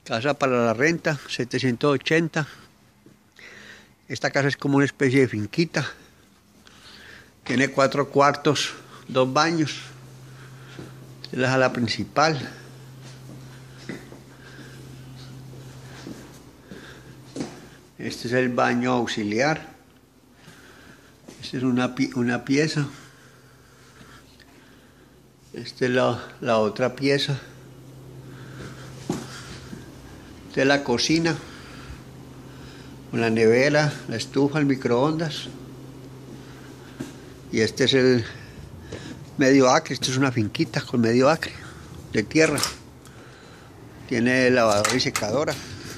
Casa para la renta, 780. Esta casa es como una especie de finquita. Tiene 4 cuartos, 2 baños. Esta es la sala principal. Este es el baño auxiliar. Esta es una pieza. Esta es la otra pieza. Esta es la cocina, con la nevera, la estufa, el microondas. Y este es el medio acre. Esto es una finquita con medio acre de tierra. Tiene lavadora y secadora.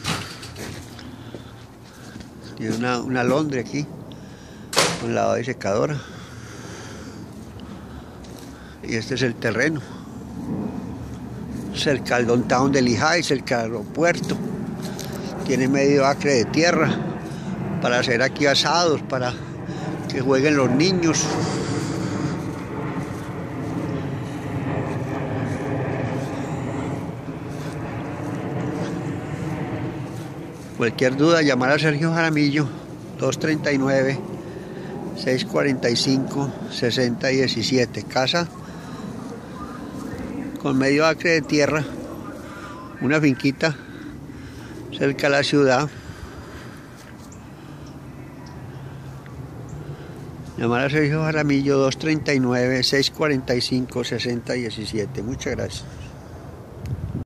Tiene una alondre aquí con lavadora y secadora. Y este es el terreno, cerca al downtown de Lehigh, cerca al aeropuerto. Tiene medio acre de tierra para hacer aquí asados, para que jueguen los niños. Cualquier duda, llamar a Sergio Jaramillo, 239-645-6017. Casa con medio acre de tierra, una finquita cerca de la ciudad. Llamar a Sergio Jaramillo, 239-645-6017. Muchas gracias.